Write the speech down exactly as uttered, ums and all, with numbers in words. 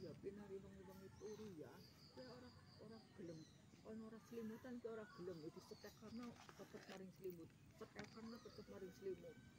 dijapi nari wengi-wengi turu ya. Kowe ora ora gelem ana ora selimutan kowe ora gelem disetek karena tetep maring selimut. Setek karena tetep maring selimut.